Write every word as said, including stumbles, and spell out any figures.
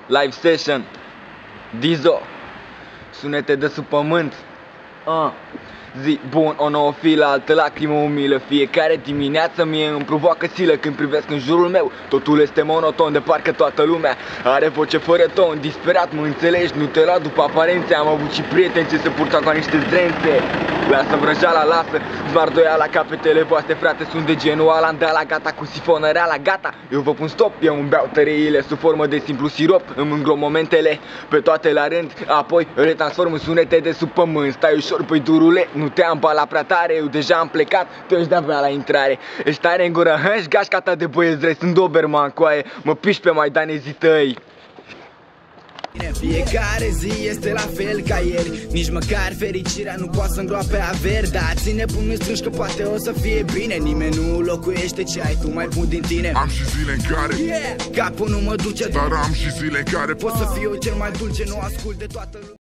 Live session Dizo, sunete de sub pământ. uh. Zi bun, o nouă filă, altă lacrimă umilă. Fiecare dimineață mie îmi provoacă silă când privesc în jurul meu. Totul este monoton, de parcă toată lumea are voce fără ton. Disperat, mă înțelegi, nu te lua după aparențe. Am avut și prieteni ce se purta ca niște zdrențe. Lasă vrăjeala, lasă zmardoiala, capetele voastre, frate, sunt de genul alandala. Gata cu sifonăreala, gata, eu vă pun stop. Eu îmi beau tăriile sub formă de simplu sirop. Îmi înglop momentele pe toate la rând, apoi le transform în sunete de sub pământ. Stai ușor, păi durule, nu te am la prea tare. Eu deja am plecat, tu ești de-abia la intrare. Ești tare în gură, hă-și gașca ta de băieți drăi. Sunt Doberman, coaie, mă piși pe maidanezii tăi. Fiecare zi este la fel ca ieri. Nici măcar fericirea nu poate să îngroape averi. Dar ține pumnul strângi că poate o să fie bine. Nimeni nu locuiește ce ai tu mai bun din tine. Am și zile în care yeah. Capul nu mă duce, dar am și zile în care pot să fiu cel mai dulce, nu ascult de toată lumea.